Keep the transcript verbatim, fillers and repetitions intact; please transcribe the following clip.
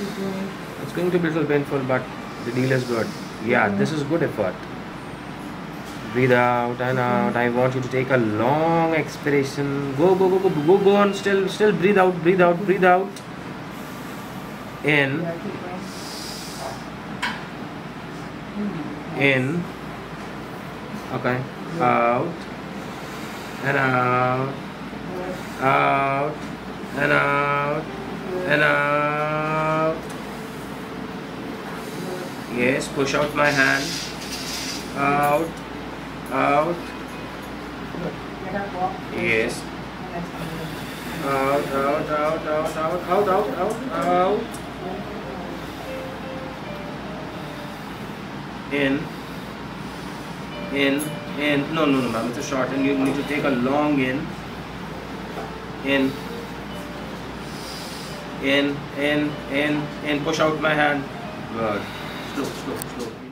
It's going to be a little painful, but the deal is good. Yeah, this is good effort. Breathe out and out. I want you to take a long expiration. Go, go, go, go, go, go on. Still, still breathe out, breathe out, breathe out. In. In. Okay. Out. And out. Out. And out. And out. Yes, push out my hand. Out. Out. Yes. Out, out, out, out, out, out, out, out, out. In. In. In. No, no, no, ma'am. It's a short and you need to take a long in. In. In. In. In. In. Push out my hand. Good. Slow, slow, slow.